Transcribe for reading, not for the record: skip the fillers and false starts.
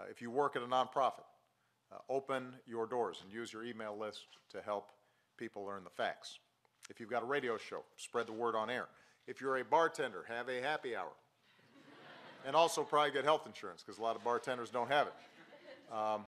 If you work at a nonprofit, open your doors and use your email list to help people learn the facts. If you've got a radio show, spread the word on air. If you're a bartender, have a happy hour. And also probably get health insurance, because a lot of bartenders don't have it.